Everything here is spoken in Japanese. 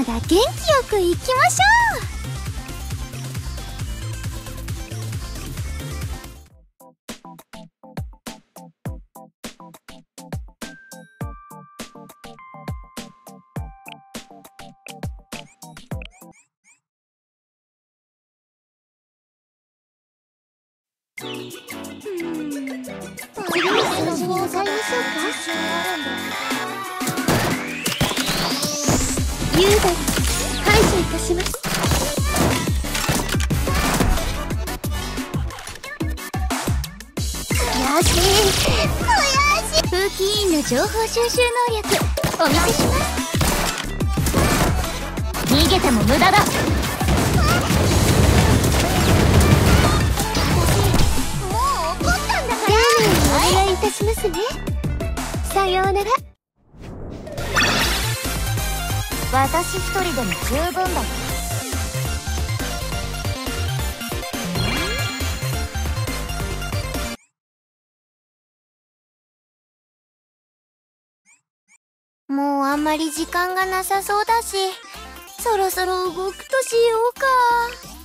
だ元気よくいきましょう。次の数字に向かいましょうか。優雅に排除いたします。よし、悔しい。風紀委員の情報収集能力お見せします。逃げても無駄だ。お願いいたしますね。さようなら。私一人でも十分だ。もうあんまり時間がなさそうだし、そろそろ動くとしようか。